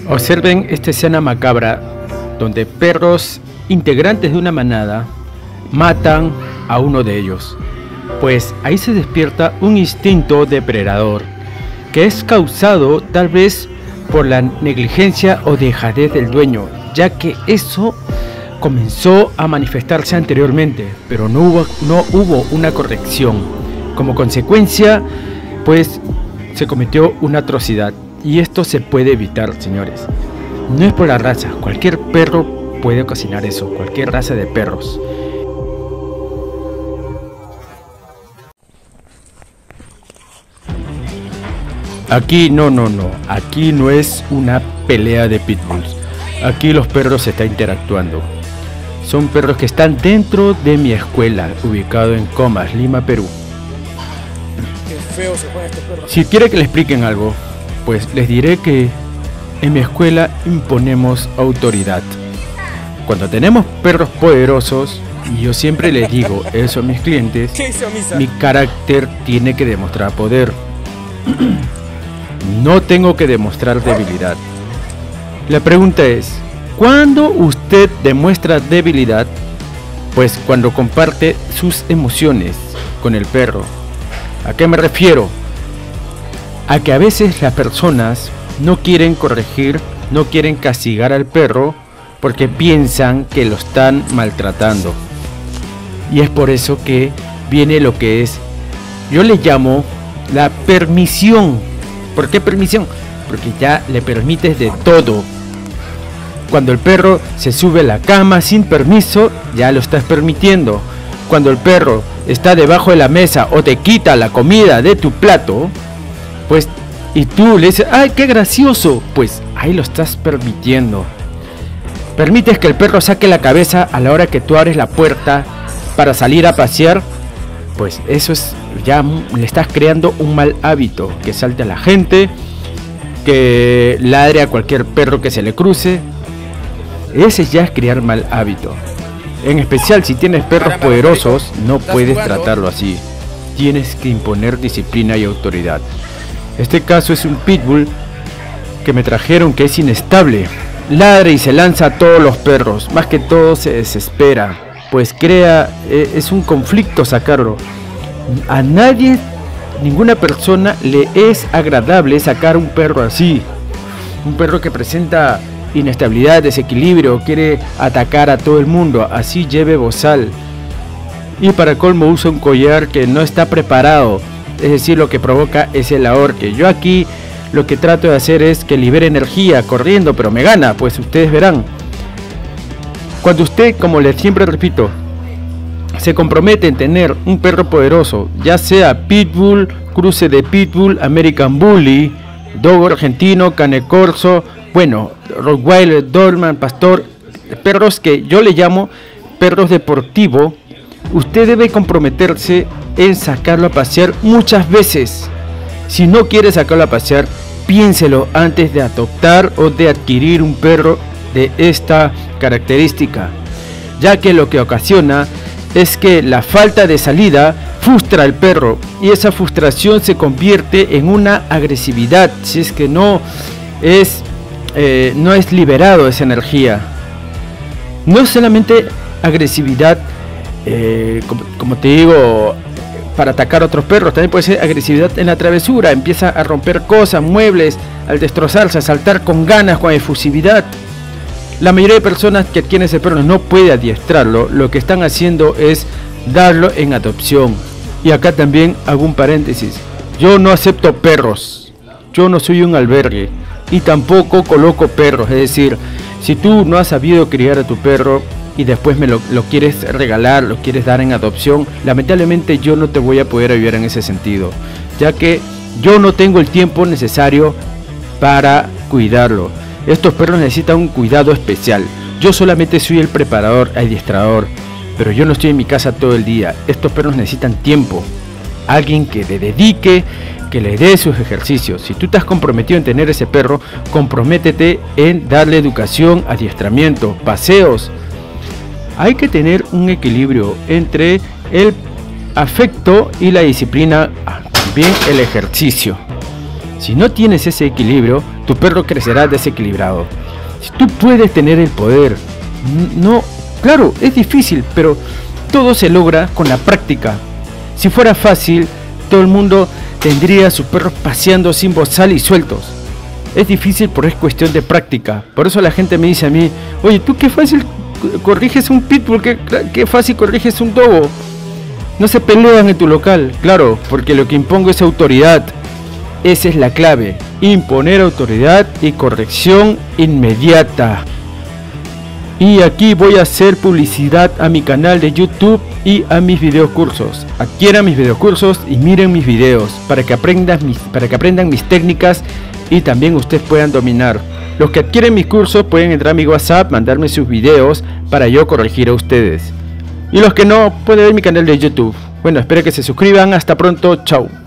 Observen esta escena macabra donde perros integrantes de una manada matan a uno de ellos, pues ahí se despierta un instinto depredador que es causado tal vez por la negligencia o dejadez del dueño, ya que eso comenzó a manifestarse anteriormente, pero no hubo una corrección. Como consecuencia, pues se cometió una atrocidad, y esto se puede evitar, señores. No es por la raza, cualquier perro puede ocasionar eso, cualquier raza de perros. Aquí aquí no es una pelea de pitbulls. Aquí los perros se están interactuando. Son perros que están dentro de mi escuela, ubicado en Comas, Lima, Perú. Qué feo se juega este perro. Si quiere que le expliquen algo, pues les diré que en mi escuela imponemos autoridad. Cuando tenemos perros poderosos, y yo siempre les digo eso a mis clientes, mi carácter tiene que demostrar poder. No tengo que demostrar debilidad. La pregunta es, ¿cuándo usted demuestra debilidad? Pues cuando comparte sus emociones con el perro. ¿A qué me refiero? A que a veces las personas no quieren corregir, no quieren castigar al perro porque piensan que lo están maltratando. Y es por eso que viene lo que es, yo le llamo la permisión. ¿Por qué permisión? Porque ya le permites de todo. Cuando el perro se sube a la cama sin permiso, ya lo estás permitiendo. Cuando el perro está debajo de la mesa o te quita la comida de tu plato, pues, y tú le dices, ¡ay, qué gracioso! Pues ahí lo estás permitiendo. Permites que el perro saque la cabeza a la hora que tú abres la puerta para salir a pasear, pues eso es, ya le estás creando un mal hábito, que salte a la gente, que ladre a cualquier perro que se le cruce. Ese ya es crear mal hábito. En especial si tienes perros poderosos, no puedes tratarlo así. Tienes que imponer disciplina y autoridad. Este caso es un pitbull que me trajeron que es inestable. Ladra y se lanza a todos los perros. Más que todo se desespera, pues es un conflicto sacarlo. A nadie, ninguna persona le es agradable sacar un perro así. Un perro que presenta inestabilidad, desequilibrio, quiere atacar a todo el mundo, así lleve bozal. Y para colmo usa un collar que no está preparado, es decir, lo que provoca es el ahorque. Yo aquí lo que trato de hacer es que libere energía corriendo, pero me gana, pues ustedes verán. Cuando usted, como les siempre repito, se compromete en tener un perro poderoso, ya sea pitbull, cruce de pitbull, American Bully, dogo argentino, cane corso, bueno, rottweiler, doberman, pastor, perros que yo le llamo perros deportivos, usted debe comprometerse en sacarlo a pasear muchas veces. Si no quiere sacarlo a pasear, piénselo antes de adoptar o de adquirir un perro de esta característica, ya que lo que ocasiona es que la falta de salida frustra al perro y esa frustración se convierte en una agresividad si es que no es liberado esa energía. No es solamente agresividad, como te digo, para atacar a otros perros, también puede ser agresividad en la travesura, empieza a romper cosas, muebles, al destrozarse, a saltar con ganas, con efusividad. La mayoría de personas que adquieren ese perro no puede adiestrarlo, lo que están haciendo es darlo en adopción. Y acá también hago un paréntesis, yo no acepto perros, yo no soy un albergue y tampoco coloco perros, es decir, si tú no has sabido criar a tu perro y después me lo quieres regalar, lo quieres dar en adopción, lamentablemente yo no te voy a poder ayudar en ese sentido, ya que yo no tengo el tiempo necesario para cuidarlo. Estos perros necesitan un cuidado especial. Yo solamente soy el preparador, adiestrador, pero yo no estoy en mi casa todo el día. Estos perros necesitan tiempo, alguien que le dedique, que le dé sus ejercicios. Si tú te has comprometido en tener ese perro, comprométete en darle educación, adiestramiento, paseos. Hay que tener un equilibrio entre el afecto y la disciplina, también el ejercicio. Si no tienes ese equilibrio, tu perro crecerá desequilibrado. Si tú puedes tener el poder, no, claro, es difícil, pero todo se logra con la práctica. Si fuera fácil, todo el mundo tendría a sus perros paseando sin bozal y sueltos. Es difícil porque es cuestión de práctica. Por eso la gente me dice a mí, oye, tú qué fácil corriges un pitbull, qué fácil corriges un dogo. No se pelean en tu local, claro, porque lo que impongo es autoridad. Esa es la clave, imponer autoridad y corrección inmediata. Y aquí voy a hacer publicidad a mi canal de YouTube y a mis videocursos. Adquieran mis videocursos y miren mis videos para que aprendan mis técnicas y también ustedes puedan dominar. Los que adquieren mis cursos pueden entrar a mi WhatsApp, mandarme sus videos para yo corregir a ustedes. Y los que no, pueden ver mi canal de YouTube. Bueno, espero que se suscriban. Hasta pronto. Chao.